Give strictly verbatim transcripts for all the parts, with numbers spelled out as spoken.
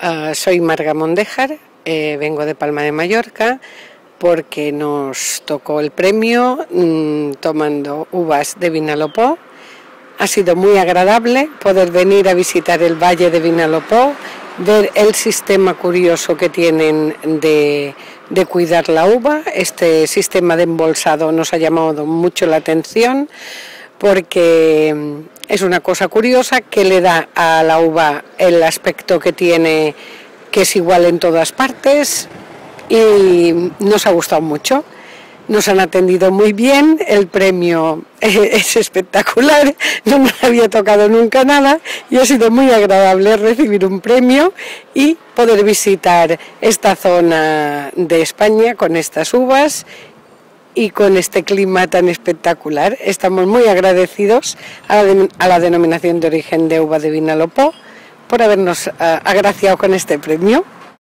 Uh, soy Marga Mondéjar, eh, vengo de Palma de Mallorca porque nos tocó el premio mmm, tomando uvas de Vinalopó. Ha sido muy agradable poder venir a visitar el Valle de Vinalopó, ver el sistema curioso que tienen de, de cuidar la uva. Este sistema de embolsado nos ha llamado mucho la atención porque es una cosa curiosa que le da a la uva el aspecto que tiene, que es igual en todas partes, y nos ha gustado mucho. Nos han atendido muy bien, el premio es espectacular, no nos había tocado nunca nada y ha sido muy agradable recibir un premio y poder visitar esta zona de España con estas uvas y con este clima tan espectacular. Estamos muy agradecidos a la, de, a la denominación de origen de uva de Vinalopó por habernos uh, agraciado con este premio.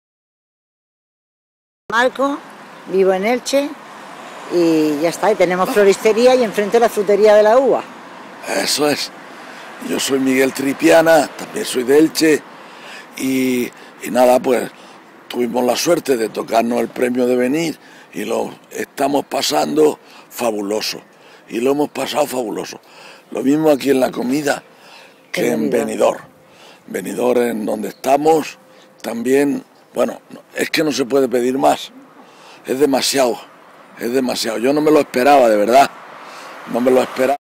Marco, vivo en Elche. Y ya está, y tenemos floristería y enfrente la frutería de la uva. Eso es. Yo soy Miguel Tripiana, también soy de Elche y, y nada, pues tuvimos la suerte de tocarnos el premio de venir y lo estamos pasando fabuloso. Y lo hemos pasado fabuloso. Lo mismo aquí en la comida que en Benidorm. Benidorm, en donde estamos, también, bueno, es que no se puede pedir más. Es demasiado. Es demasiado, yo no me lo esperaba, de verdad, no me lo esperaba.